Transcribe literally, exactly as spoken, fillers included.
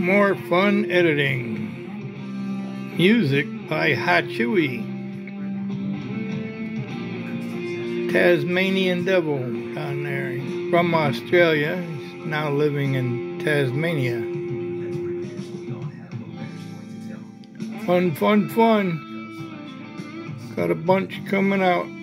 more fun editing. Music by Hachewy. Tasmanian Devil down there. From Australia. He's now living in Tasmania. Fun, fun, fun. Got a bunch coming out.